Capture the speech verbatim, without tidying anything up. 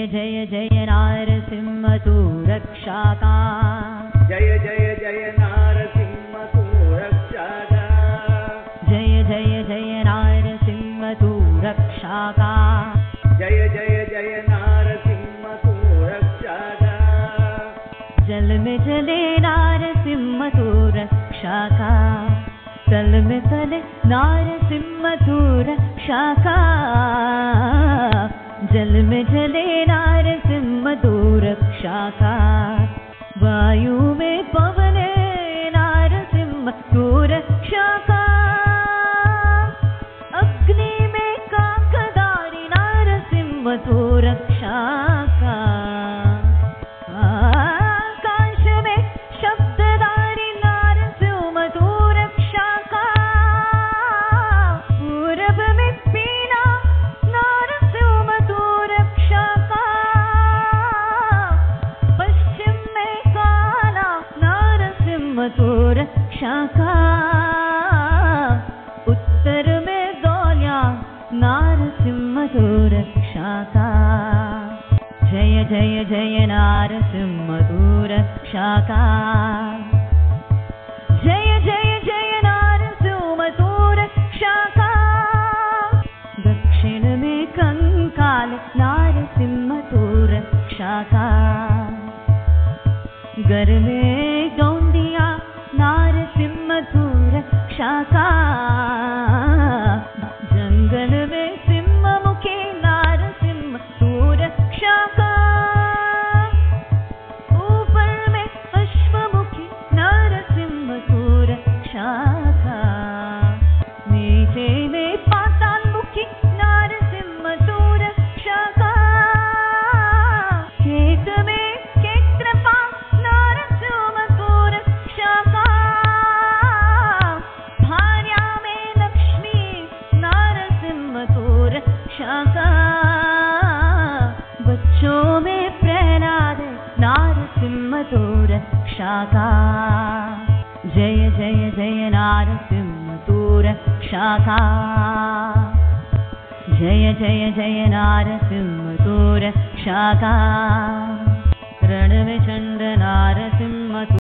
जय जय नारसिंह तू रक्षाका जय जय जय नारसिंह तू रक्षाका जय जय जय नारसिंह तू रक्षाका जय जय जय नारसिंह तू रक्षाका जल में चले नारसिंह तू रक्षाका तल में चले नारसिंह तू रक्षाका जल में चले नारसिंह तू रक्षाका वायु में पवने नारसिंह तू रक्षाका अग्नि में काकदारी नारसिंह तू रक्षाका आकाश में शब्ददारी नारसिंह तू रक्षाका पूरब में पीना नारसिंह तू रक्षाका पश्चिम में काला नारसिंह तू रक्षाका उत्तर में दौल्या नारसिंह तू रक्षाका जय जय जय नारसिंह तू रक्षाका जय जय जय नारसिंह तू रक्षाका दक्षिण में कंकाल नारसिंह तू रक्षाका घर में गौंडिया नारसिंह तू रक्षाका जंगल में सिंह मुखी नारसिंह तू रक्षाका ऊपर में अश्वमुखी नारसिंह तू रक्षाका नीचे में पाताल मुखी नारसिंह तू रक्षाका खेत में क्षेत्रपा नारसिंह तू रक्षाका भार्या में लक्ष्मी नारसिंह तू रक्षाका बच्चों में प्रहलाद नारसिंह तू रक्षाका जय जय जय नारसिंह तू रक्षाका जय जय जय नारसिंह तू रक्षाका रण में चंड